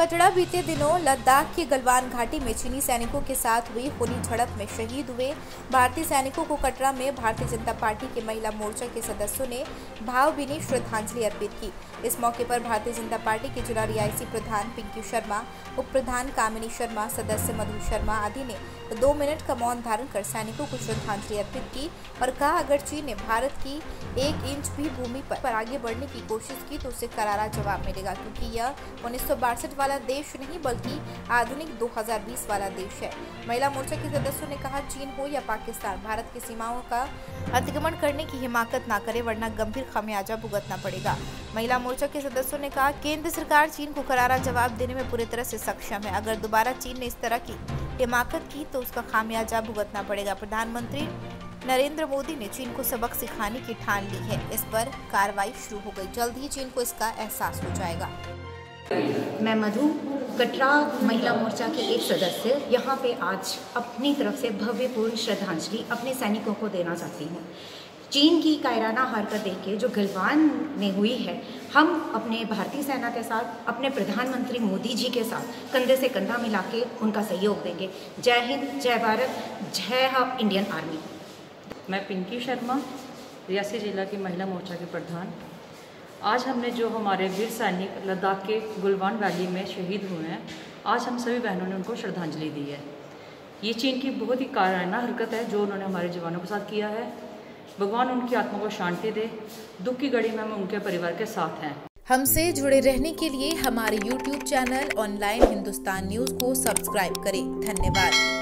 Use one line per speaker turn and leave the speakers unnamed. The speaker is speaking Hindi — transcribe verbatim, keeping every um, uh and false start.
कटड़ा बीते दिनों लद्दाख की गलवान घाटी में चीनी सैनिकों के साथ हुई खूनी झड़प में शहीद हुए भारतीय सैनिकों को कटरा में भारतीय जनता पार्टी के महिला मोर्चा के सदस्यों ने भावभीनी श्रद्धांजलि अर्पित की। इस मौके पर भारतीय जनता पार्टी के जिला रियासी प्रधान पिंकी शर्मा, उप प्रधान कामिनी शर्मा, सदस्य मधु शर्मा आदि ने दो मिनट का मौन धारण कर सैनिकों को श्रद्धांजलि अर्पित की और कहा, अगर चीन ने भारत की एक इंच भी भूमि पर, पर आगे बढ़ने की कोशिश की तो उसे करारा जवाब मिलेगा, क्योंकि यह उन्नीस सौ बासठ वाला देश नहीं बल्कि आधुनिक दो हज़ार बीस वाला देश है। महिला मोर्चा के सदस्यों ने कहा, चीन हो या पाकिस्तान, भारत की सीमाओं का अतिक्रमण करने की हिमाकत ना करे, वरना गंभीर खामियाजा भुगतना पड़ेगा। महिला मोर्चा के सदस्यों ने कहा, केंद्र सरकार चीन को करारा जवाब देने में पूरी तरह से सक्षम है। अगर दोबारा चीन ने इस तरह की हिमाकत की तो उसका खामियाजा भुगतना पड़ेगा। प्रधानमंत्री नरेंद्र मोदी ने चीन को सबक सिखाने की ठान ली है। इस पर कार्रवाई शुरू हो गई। जल्द ही चीन को इसका एहसास हो जाएगा।
मैं मधु, कटरा महिला मोर्चा के एक सदस्य, यहाँ पे आज अपनी तरफ से भव्यपूर्ण श्रद्धांजलि अपने सैनिकों को देना चाहती हूँ। चीन की कायराना हरकत देख के जो गलवान में हुई है, हम अपने भारतीय सेना के साथ, अपने प्रधानमंत्री मोदी जी के साथ कंधे से कंधा मिला के उनका सहयोग देंगे। जय हिंद, जय भारत, जय इंडियन आर्मी।
मैं पिंकी शर्मा, रियासी जिला की महिला मोर्चा के प्रधान। आज हमने जो हमारे वीर सैनिक लद्दाख के गलवान वैली में शहीद हुए हैं, आज हम सभी बहनों ने उनको श्रद्धांजलि दी है। ये चीन की बहुत ही कायराना हरकत है जो उन्होंने हमारे जवानों के साथ किया है। भगवान उनकी आत्मा को शांति दे। दुख की घड़ी में हम उनके परिवार के साथ हैं।
हमसे जुड़े रहने के लिए हमारे YouTube channel online Hindustan news को सब्सक्राइब करें। धन्यवाद।